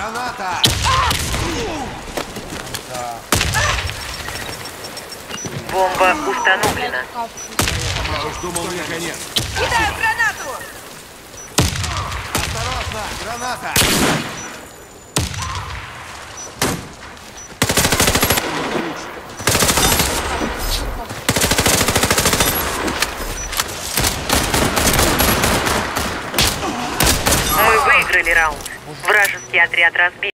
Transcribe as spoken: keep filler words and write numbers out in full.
Граната! Бомба установлена. Я уж думал, мне конец. Кидаю гранату! Осторожно! Граната! Мы выиграли раунд. Вражеский отряд разбит.